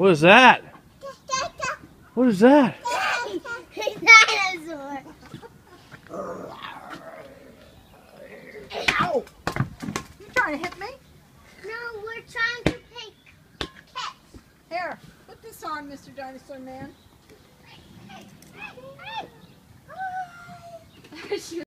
What is that? What is that? Dinosaur. Ow! You trying to hit me? No, we're trying to pick cats. Here, put this on, Mr. Dinosaur Man.